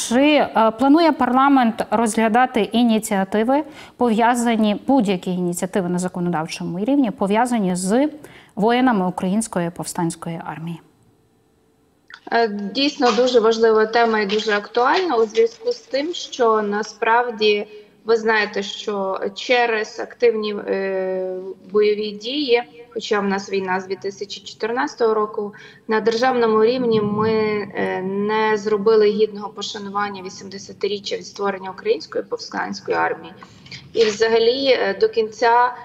Чи планує парламент розглядати ініціативи, будь-які ініціативи на законодавчому рівні, пов'язані з воїнами Української повстанської армії? Дійсно, дуже важлива тема і дуже актуальна у зв'язку з тим, що насправді ви знаєте, що через активні бойові дії, хоча в нас війна з 2014 року, на державному рівні ми не зробили гідного пошанування 80-річчя від створення Української повстанської армії. І взагалі до кінця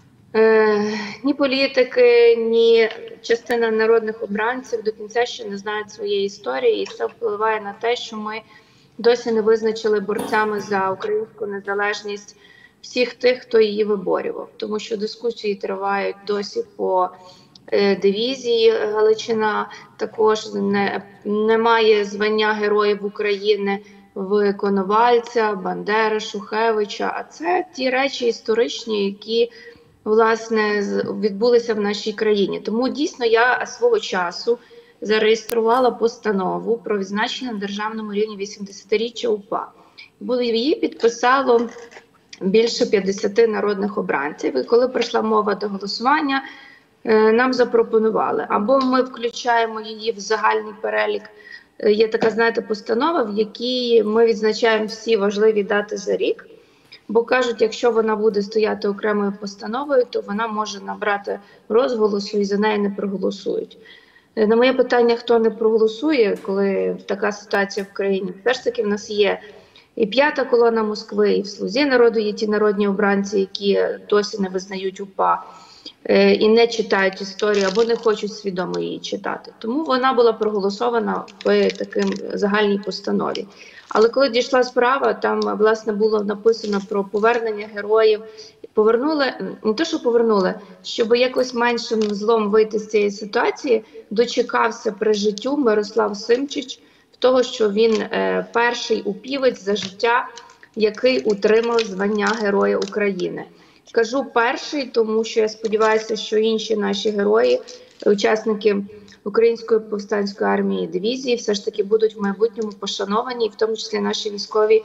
ні політики, ні частина народних обранців до кінця ще не знають своєї історії, і це впливає на те, що ми досі не визначили борцями за українську незалежність всіх тих, хто її виборював. Тому що дискусії тривають досі по дивізії Галичина, також немає звання Героїв України в Коновальця, Бандери, Шухевича. А це ті речі історичні, які власне відбулися в нашій країні. Тому дійсно я свого часу зареєструвала постанову про відзначення на державному рівні 80-річчя УПА. Її підписало більше 50 народних обранців. І коли прийшла мова до голосування, нам запропонували, або ми включаємо її в загальний перелік. Є така, знаєте, постанова, в якій ми відзначаємо всі важливі дати за рік. Бо кажуть, якщо вона буде стояти окремою постановою, то вона може набрати розголосу і за неї не проголосують. На моє питання, хто не проголосує, коли така ситуація в країні, все ж таки в нас є і п'ята колона Москви, і в «Слузі народу» є ті народні обранці, які досі не визнають УПА і не читають історію або не хочуть свідомо її читати. Тому вона була проголосована в таким загальній постанові. Але коли дійшла справа, там, власне, було написано про повернення героїв. Повернули, не те, що повернули, щоб якось меншим злом вийти з цієї ситуації, дочекався при життю Мирослав Симчич, того, що він перший упівець за життя, який утримав звання Героя України. Кажу перший, тому що я сподіваюся, що інші наші герої, учасники Української повстанської армії і дивізії, все ж таки будуть в майбутньому пошановані, і в тому числі наші військові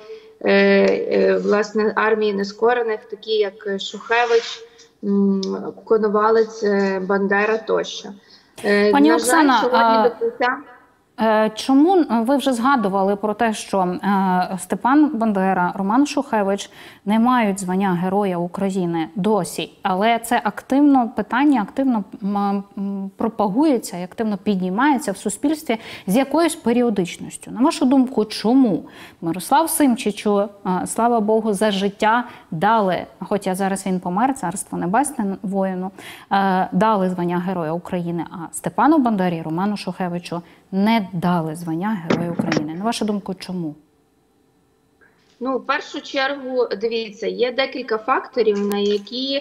власне, армії нескорених, такі як Шухевич, Коновалець, Бандера тощо. Пані Оксана, чому ви вже згадували про те, що Степан Бандера, Роман Шухевич не мають звання Героя України досі, але це питання активно пропагується і активно піднімається в суспільстві з якоюсь періодичністю. На вашу думку, чому Мирослав Симчичу, слава Богу, за життя дали, хоча зараз він помер, царство небесне воїну, дали звання Героя України, а Степану Бандері, Роману Шухевичу не дали звання Героя України? На вашу думку, чому? Ну, в першу чергу, дивіться, є декілька факторів, на які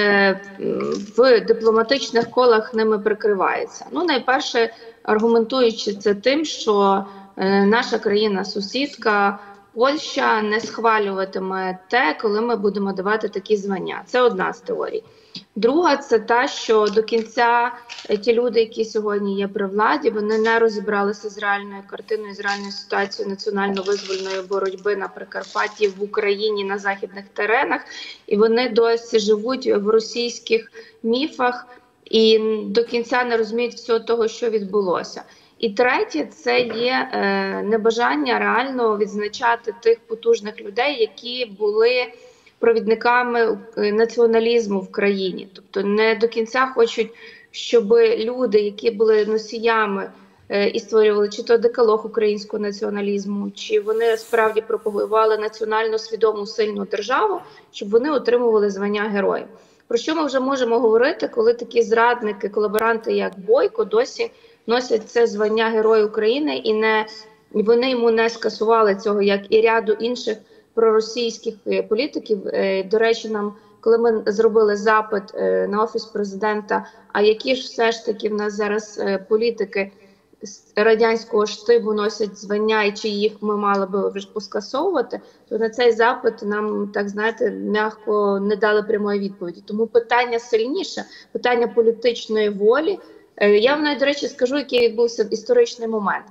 в дипломатичних колах ними прикривається. Ну, найперше, аргументуючи це тим, що наша країна-сусідка Польща не схвалюватиме те, коли ми будемо давати такі звання. Це одна з теорій. Друга – це та, що до кінця ті люди, які сьогодні є при владі, вони не розібралися з реальною картиною, з реальною ситуацією національно-визвольної боротьби на Прикарпатті, в Україні, на західних теренах. І вони досі живуть в російських міфах і до кінця не розуміють всього того, що відбулося. І третє – це є небажання реально відзначати тих потужних людей, які були провідниками націоналізму в країні. Тобто не до кінця хочуть, щоб люди, які були носіями і створювали чи то декалог українського націоналізму, чи вони справді пропагували національно свідому сильну державу, щоб вони отримували звання героїв. Про що ми вже можемо говорити, коли такі зрадники, колаборанти, як Бойко, досі носять це звання Героя України і вони йому не скасували цього, як і ряду інших проросійських політиків. До речі, коли ми зробили запит на Офіс президента, а які ж все ж таки в нас зараз політики з радянського штибу носять звання і чи їх ми мали би вже поскасовувати, то на цей запит нам, так знаєте, м'яко не дали прямої відповіді. Тому питання сильніше, питання політичної волі. Я вам навіть, до речі, скажу, який відбувся історичний момент.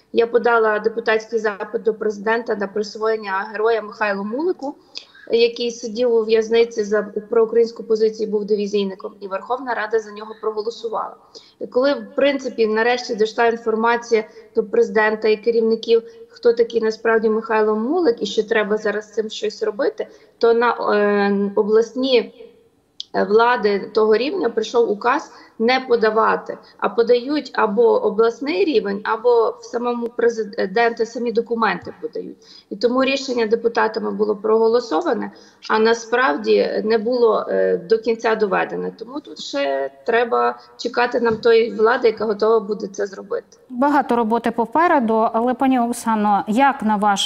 Я подала депутатський запит до президента на присвоєння героя Михайлу Мулику, який сидів у в'язниці за проукраїнську позицію, був дивізійником, і Верховна Рада за нього проголосувала. І коли, в принципі, нарешті дійшла інформація до президента і керівників, хто такий насправді Михайло Мулик і що треба зараз з цим щось робити, то на обласні влади того рівня прийшов указ не подавати, а подають або обласний рівень, або в самому президенті самі документи подають. І тому рішення депутатами було проголосоване, а насправді не було до кінця доведене. Тому тут ще треба чекати нам тої влади, яка готова буде це зробити. Багато роботи попереду, але, пані Оксано, як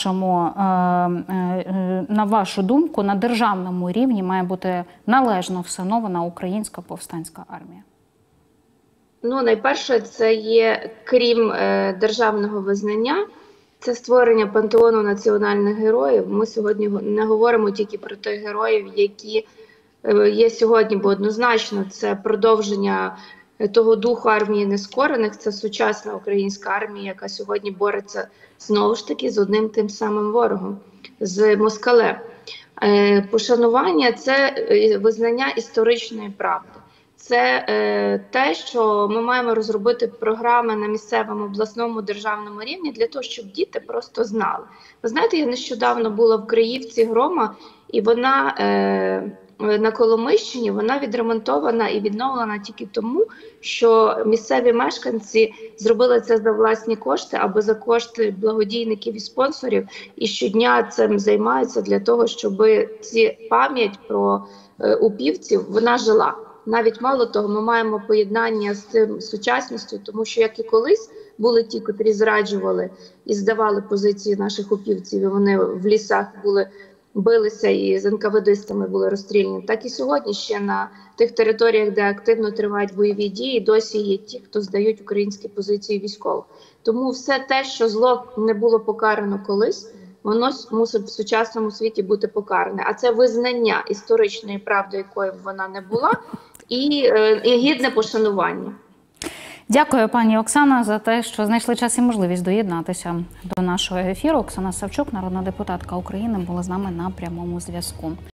на вашу думку, на державному рівні має бути належно встановлена Українська повстанська армія? Ну, найперше, це є, крім державного визнання, це створення пантеону національних героїв. Ми сьогодні не говоримо тільки про тих героїв, які є сьогодні, бо однозначно це продовження того духу армії нескорених, це сучасна українська армія, яка сьогодні бореться знову ж таки з одним тим самим ворогом, з москалем. Пошанування – це визнання історичної правди. Це те, що ми маємо розробити програми на місцевому, обласному, державному рівні для того, щоб діти просто знали. Ви знаєте, я нещодавно була в Криївці Грома, і вона на Коломийщині, вона відремонтована і відновлена тільки тому, що місцеві мешканці зробили це за власні кошти або за кошти благодійників і спонсорів, і щодня цим займаються для того, щоб пам'ять про упівців, вона жила. Навіть мало того, ми маємо поєднання з цим сучасністю, тому що, як і колись були ті, котрі зраджували і здавали позиції наших упівців, і вони в лісах билися і з НКВДистами були розстріляні, так і сьогодні ще на тих територіях, де активно тривають бойові дії, досі є ті, хто здають українські позиції військових. Тому все те, що зло не було покарано колись, воно мусить в сучасному світі бути покаране. А це визнання історичної правди, якої б вона не була, і гідне пошанування. Дякую, пані Оксана, за те, що знайшли час і можливість доєднатися до нашого ефіру. Оксана Савчук, народна депутатка України, була з нами на прямому зв'язку.